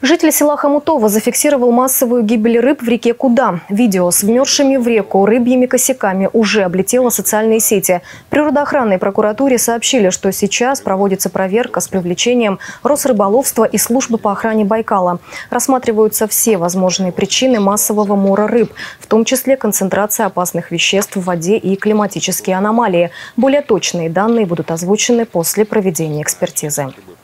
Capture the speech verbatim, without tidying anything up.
Житель села Хомутово зафиксировал массовую гибель рыб в реке Куда. Видео с вмерзшими в реку рыбьими косяками уже облетело социальные сети. Природоохранной прокуратуре сообщили, что сейчас проводится проверка с привлечением Росрыболовства и службы по охране Байкала. Рассматриваются все возможные причины массового мора рыб, в том числе концентрация опасных веществ в воде и климатические аномалии. Более точные данные будут озвучены после проведения экспертизы.